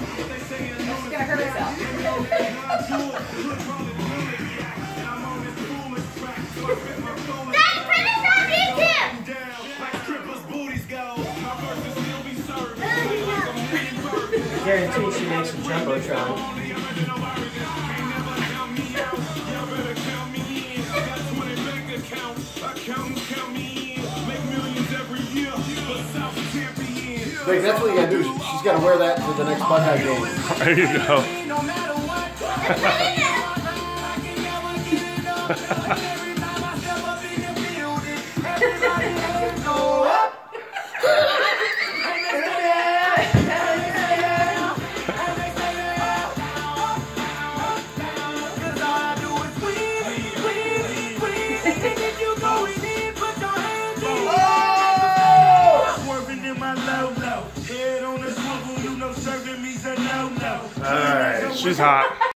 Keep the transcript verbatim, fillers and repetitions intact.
She's gonna hurt herself. Daddy, put this on YouTube! I guarantee she makes a Jumbotron. Like, that's what you gotta do. She's gotta wear that to the next Butthead game. There you go. Alright, she's hot.